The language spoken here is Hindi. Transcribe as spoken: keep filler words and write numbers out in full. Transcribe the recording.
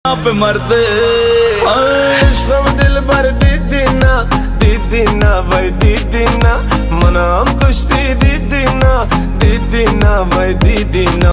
आप मरते इश्क़ दिल भर दीदी ना दीदी ना भाई दीदी ना मना हम कुश्ती दीदी ना दीदी ना भाई दीदी ना।